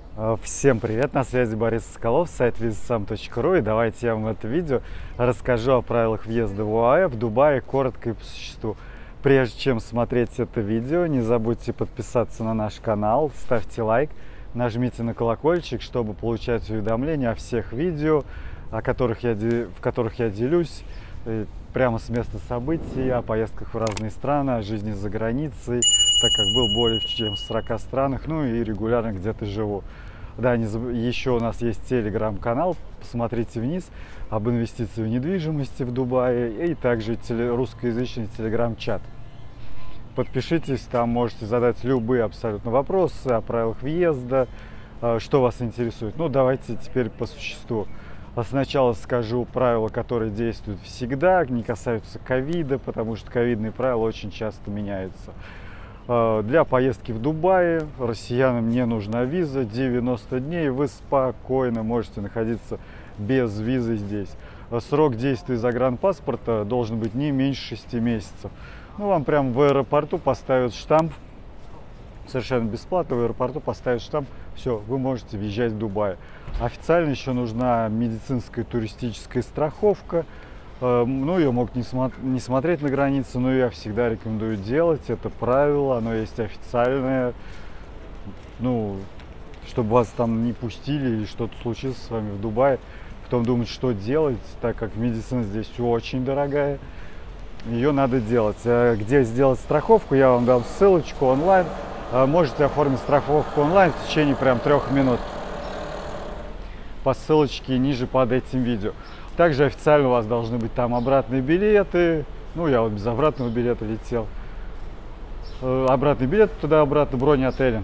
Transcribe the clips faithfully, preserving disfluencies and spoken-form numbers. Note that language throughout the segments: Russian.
Всем привет, на связи Борис Соколов, сайт визасам точка ру, и давайте я вам в этом видео расскажу о правилах въезда в ОАЭ в Дубае коротко и по существу. Прежде чем смотреть это видео, не забудьте подписаться на наш канал, ставьте лайк, нажмите на колокольчик, чтобы получать уведомления о всех видео, о которых я, в которых я делюсь прямо с места событий, о поездках в разные страны, о жизни за границей, так как был более чем в сорока странах, ну и регулярно где-то живу. Да, не заб... еще у нас есть телеграм-канал, посмотрите вниз, об инвестиции в недвижимости в Дубае, и также теле... русскоязычный телеграм-чат. Подпишитесь, там можете задать любые абсолютно вопросы о правилах въезда, что вас интересует. Ну, давайте теперь по существу. Сначала скажу правила, которые действуют всегда, не касаются ковида, потому что ковидные правила очень часто меняются. Для поездки в Дубае россиянам не нужна виза, девяносто дней вы спокойно можете находиться без визы здесь. Срок действия загранпаспорта должен быть не меньше шести месяцев. Ну, вам прямо в аэропорту поставят штамп, совершенно бесплатно в аэропорту поставят штамп, все, вы можете въезжать в Дубай. Официально еще нужна медицинская туристическая страховка. Ну, ее могут не, смо не смотреть на границе, но я всегда рекомендую делать. Это правило, оно есть официальное. Ну, чтобы вас там не пустили или что-то случилось с вами в Дубае. Потом думать, что делать, так как медицина здесь очень дорогая. Ее надо делать. Где сделать страховку, я вам дам ссылочку онлайн. Можете оформить страховку онлайн в течение прям трех минут. По ссылочке ниже под этим видео. Также официально у вас должны быть там обратные билеты. Ну, я вот без обратного билета летел. Обратный билет туда-обратно, бронь отеля.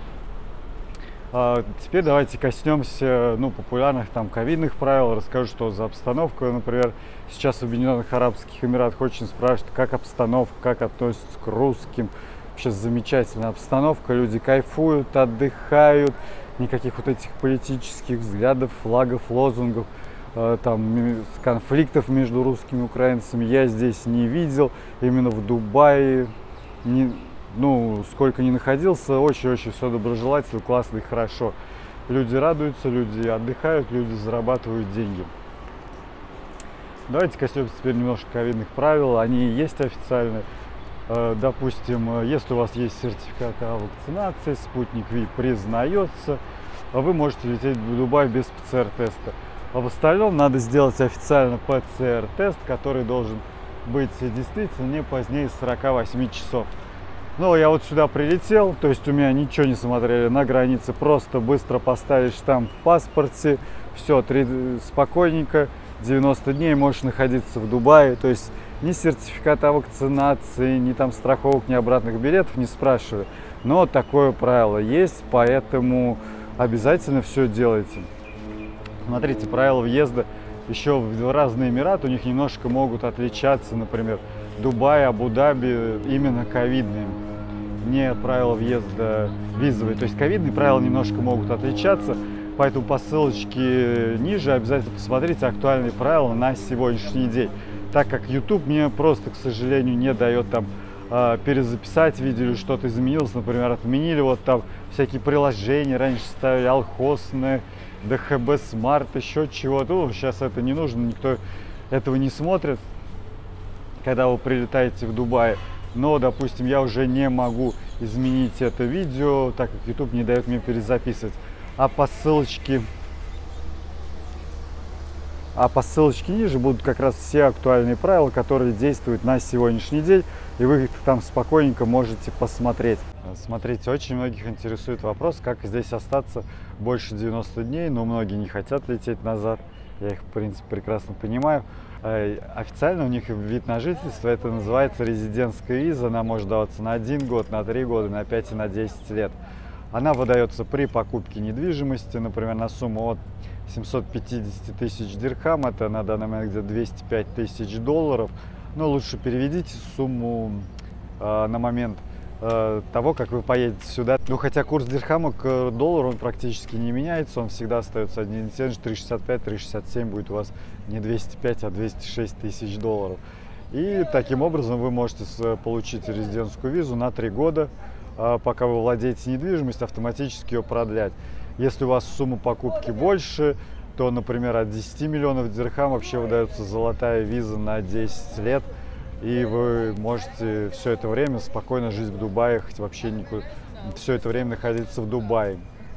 А теперь давайте коснемся ну, популярных там ковидных правил. Расскажу, что за обстановка. Например, сейчас в Объединенных Арабских Эмиратах очень спрашивают, как обстановка, как относятся к русским. Сейчас замечательная обстановка, люди кайфуют, отдыхают. Никаких вот этих политических взглядов, флагов, лозунгов, э, там, конфликтов между русскими и украинцами я здесь не видел. Именно в Дубае, не, ну, сколько ни находился, очень-очень все доброжелательно, классно и хорошо. Люди радуются, люди отдыхают, люди зарабатывают деньги. Давайте коснемся теперь немножко ковидных правил. Они есть официальные. Допустим, если у вас есть сертификат о вакцинации, спутник Ви признается, вы можете лететь в Дубай без ПЦР-теста. А в остальном надо сделать официально ПЦР-тест, который должен быть действительно не позднее сорока восьми часов. Ну, я вот сюда прилетел, то есть у меня ничего не смотрели на границе, просто быстро поставить штамп в паспорте, все, три, спокойненько, девяносто дней можешь находиться в Дубае, то есть ни сертификата о вакцинации, ни там страховок, ни обратных билетов не спрашиваю. Но такое правило есть, поэтому обязательно все делайте. Смотрите, правила въезда еще в разные Эмираты, у них немножко могут отличаться, например, Дубай, Абу-Даби, именно ковидные, не правила въезда визовые. То есть ковидные правила немножко могут отличаться, поэтому по ссылочке ниже обязательно посмотрите актуальные правила на сегодняшний день. Так как YouTube мне просто, к сожалению, не дает там э, перезаписать видео или что-то изменилось. Например, отменили вот там всякие приложения, раньше ставили Алхосны, ДХБ Смарт, еще чего-то. Ну, сейчас это не нужно, никто этого не смотрит, когда вы прилетаете в Дубай. Но, допустим, я уже не могу изменить это видео, так как YouTube не дает мне перезаписывать. А по ссылочке... А по ссылочке ниже будут как раз все актуальные правила, которые действуют на сегодняшний день, и вы их там спокойненько можете посмотреть. Смотрите, очень многих интересует вопрос, как здесь остаться больше девяноста дней, но многие не хотят лететь назад, я их, в принципе, прекрасно понимаю. Официально у них вид на жительство, это называется резидентская виза, она может даваться на один год, на три года, на пять и на десять лет. Она выдается при покупке недвижимости, например, на сумму от семисот пятидесяти тысяч дирхам, это на данный момент где-то двести пять тысяч долларов. Но лучше переведите сумму э, на момент э, того, как вы поедете сюда. Ну, хотя курс дирхама к доллару он практически не меняется, он всегда остается один и тем же, три шестьдесят пять — три шестьдесят семь будет у вас не двести пять, а двести шесть тысяч долларов. И таким образом вы можете получить резидентскую визу на три года, пока вы владеете недвижимостью, автоматически ее продлять. Если у вас сумма покупки больше, то, например, от десяти миллионов дирхам вообще выдается золотая виза на десять лет, и вы можете все это время спокойно жить в Дубае, хоть вообще никуда, все это время находиться в Дубае.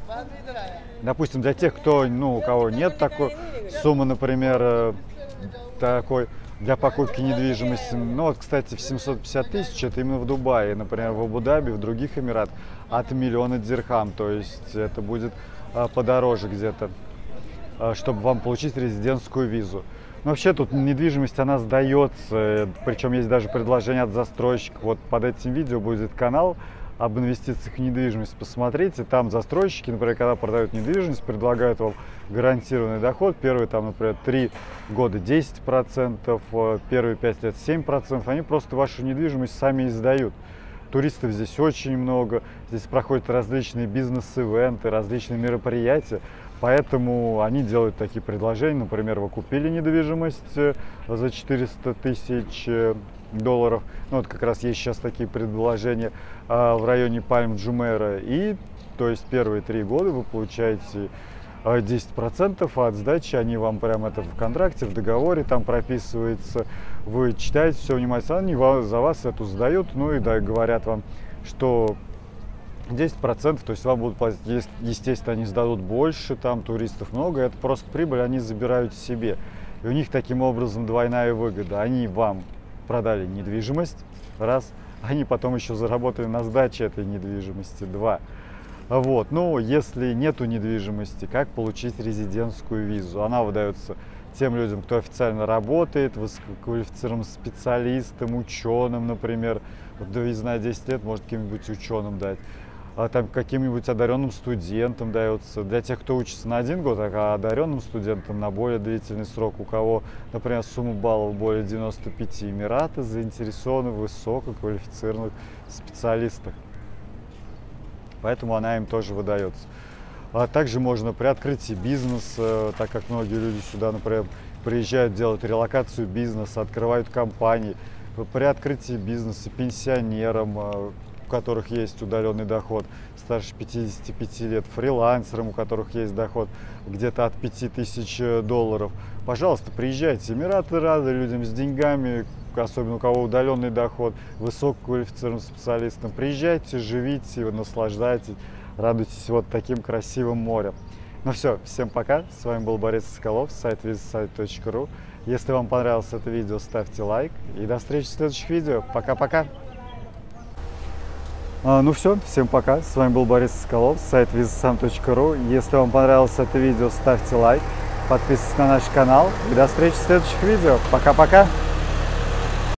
Допустим, для тех, кто, ну, у кого нет такой суммы, например, такой для покупки недвижимости, ну вот, кстати, в семьсот пятьдесят тысяч это именно в Дубае, например, в Абу-Даби, в других Эмиратах от миллиона дирхам, то есть это будет а, подороже где-то, а, чтобы вам получить резидентскую визу. Но вообще тут недвижимость, она сдается, причем есть даже предложение от застройщика. Вот под этим видео будет канал об инвестициях в недвижимость, посмотрите, там застройщики, например, когда продают недвижимость, предлагают вам гарантированный доход, первые там, например, три года десять процентов, первые пять лет семь процентов, они просто вашу недвижимость сами издают. Туристов здесь очень много, здесь проходят различные бизнес-ивенты, различные мероприятия, поэтому они делают такие предложения, например, вы купили недвижимость за четыреста тысяч долларов, ну вот как раз есть сейчас такие предложения а, в районе Пальм-Джумейра, и то есть первые три года вы получаете десять процентов от сдачи, они вам прямо это в контракте, в договоре там прописывается, вы читаете все внимательно, они за вас эту сдают, ну и да, говорят вам, что десять процентов, то есть вам будут платить, естественно, они сдадут больше, там туристов много, это просто прибыль, они забирают себе, и у них таким образом двойная выгода, они вам продали недвижимость, раз, они потом еще заработали на сдаче этой недвижимости, два. Вот, ну, если нету недвижимости, как получить резидентскую визу? Она выдается тем людям, кто официально работает, высококвалифицированным специалистам, ученым, например, вот виза на десять лет может каким-нибудь ученым дать, а там каким-нибудь одаренным студентам дается. Для тех, кто учится на один год, а одаренным студентам на более длительный срок, у кого, например, сумма баллов более девяноста пяти, Эмираты заинтересованы в высококвалифицированных специалистах. Поэтому она им тоже выдается. А также можно при открытии бизнеса, так как многие люди сюда, например, приезжают делать релокацию бизнеса, открывают компании, при открытии бизнеса пенсионерам, у которых есть удаленный доход старше пятидесяти пяти лет, фрилансерам, у которых есть доход где-то от пяти тысяч долларов. Пожалуйста, приезжайте. Эмираты рады людям с деньгами, особенно у кого удаленный доход, высококвалифицированным специалистам. Приезжайте, живите, наслаждайтесь, радуйтесь вот таким красивым морем. Ну все, всем пока. С вами был Борис Соколов, сайт визасайт точка ру. Если вам понравилось это видео, ставьте лайк. И до встречи в следующих видео. Пока-пока. А, ну все, всем пока. С вами был Борис Соколов, сайт визасайт точка ру. Если вам понравилось это видео, ставьте лайк. Подписывайтесь на наш канал. И до встречи в следующих видео. Пока-пока.